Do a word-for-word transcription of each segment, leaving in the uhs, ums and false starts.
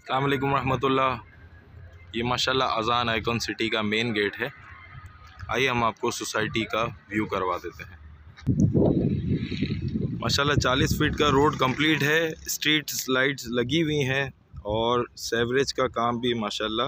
अस्सलाम वालेकुम रहमतुल्लाह। ये माशाल्लाह अज़ान आइकॉन सिटी का मेन गेट है। आइए हम आपको सोसाइटी का व्यू करवा देते हैं। माशाल्लाह चालीस फीट का रोड कंप्लीट है, स्ट्रीट लाइट्स लगी हुई हैं और सेवरेज का काम भी माशाल्लाह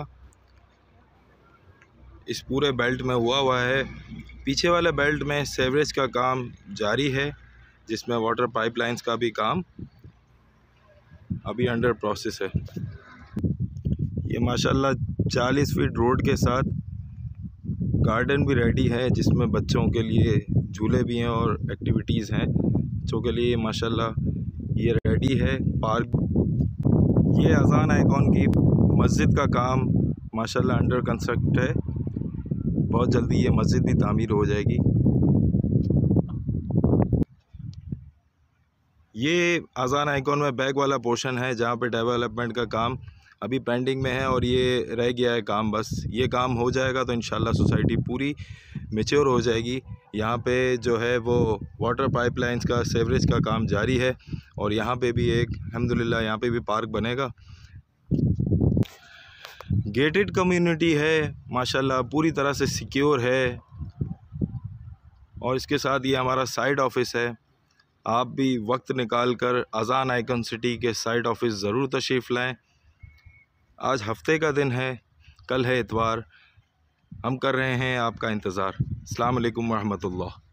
इस पूरे बेल्ट में हुआ हुआ है। पीछे वाले बेल्ट में सेवरेज का काम जारी है, जिसमें वाटर पाइपलाइंस का भी काम अभी अंडर प्रोसेस है। ये माशाल्लाह चालीस फीट रोड के साथ गार्डन भी रेडी है, जिसमें बच्चों के लिए झूले भी हैं और एक्टिविटीज़ हैं बच्चों के लिए। माशाल्लाह ये रेडी है पार्क। ये अज़ान आइकॉन की मस्जिद का काम माशाल्लाह अंडर कंस्ट्रक्ट है। बहुत जल्दी ये मस्जिद भी तामीर हो जाएगी। ये अज़ान आइकॉन में बैक वाला पोर्शन है, जहाँ पे डेवलपमेंट का काम अभी पेंडिंग में है और ये रह गया है काम। बस ये काम हो जाएगा तो इंशाल्लाह सोसाइटी पूरी मैच्योर हो जाएगी। यहाँ पे जो है वो वाटर पाइपलाइंस का सेवरेज का काम जारी है और यहाँ पे भी एक अल्हम्दुलिल्लाह यहाँ पे भी पार्क बनेगा। गेटेड कम्युनिटी है माशाल्लाह, पूरी तरह से सिक्योर है। और इसके साथ ये हमारा साइड ऑफिस है। आप भी वक्त निकाल कर अज़ान आइकॉन सिटी के साइड ऑफिस ज़रूर तशरीफ़ लाएँ। आज हफ्ते का दिन है, कल है इतवार। हम कर रहे हैं आपका इंतज़ार। अस्सलाम वालेकुम रहमतुल्लाह।